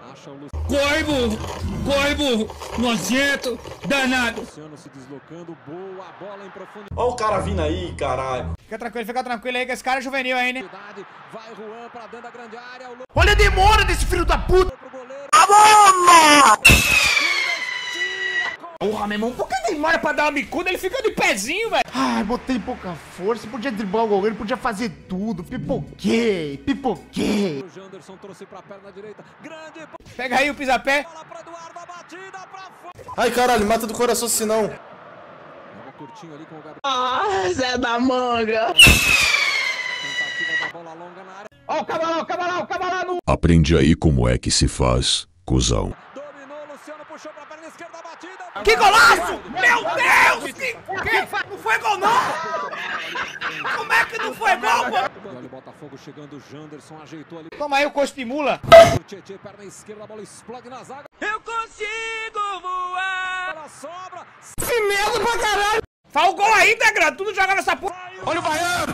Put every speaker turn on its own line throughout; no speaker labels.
Corre, burro! Corre, burro! Nojento! Danado!
Olha o cara vindo aí, caralho.
Fica tranquilo aí, que esse cara é juvenil ainda, hein? Olha a demora desse filho da puta! A bola! Porra, meu irmão, por que demora pra dar uma bicuda? Ele fica de pezinho, velho. Ai, botei pouca força, podia driblar o goleiro, podia fazer tudo. Pipoquei. O Janderson trouxe pra perna direita. Pega aí o pisapé.
Ai, caralho, mata do coração senão.
Zé da manga.
Ó, o cabalão no...
Aprende aí como é que se faz, cuzão.
Que golaço! Meu Deus! Que... Não foi gol, não! Como é que não foi gol, pô?
Olha o Botafogo chegando, o Janderson ajeitou ali.
Toma aí o coxo de mula.
O Tietê, perna esquerda, a bola explode na zaga.
Eu consigo voar!
Ela sobra.
Que merda pra caralho! Fala o gol aí, Degrado! Tudo jogando essa porra!
Olha o baiano!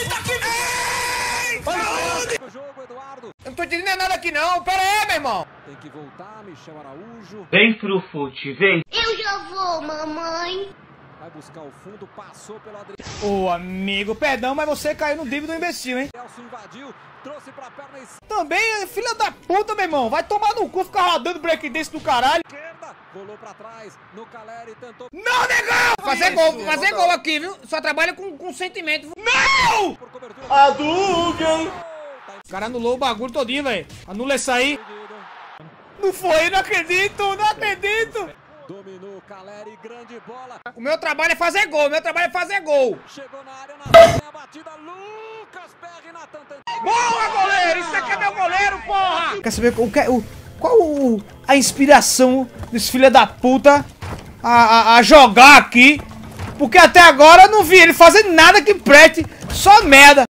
Ei! Saúde!
O jogo, Eduardo.
Eu não tô entendendo nada aqui não, pera aí, meu irmão!
Tem que voltar, Michel Araújo.
Vem pro fute, vem!
Eu já vou, mamãe.
Vai buscar o fundo, passou pelo Adriano.
Ô, amigo, perdão, mas você caiu no drible do imbecil, hein?
Nelson invadiu, trouxe pra perna esquerda.
Também, filha da puta, meu irmão! Vai tomar no cu, ficar rodando breakdance do caralho!
Rolou pra trás, no Caleri, tentou.
Não, negão! Fazer gol aqui, viu? Só trabalha com sentimento. Não!
Por cobertura.
Hadouken!
O cara anulou o bagulho todinho, velho. Anula isso aí. Não foi, não acredito, não acredito.
Dominou o Caleri, grande bola.
O meu trabalho é fazer gol,
Chegou na área, na batida, Lucas Perry na tanta.
Boa, goleiro! Isso aqui é meu goleiro, porra! Quer saber qual a inspiração desse filho da puta a jogar aqui? Porque até agora eu não vi ele fazer nada que preste, só merda.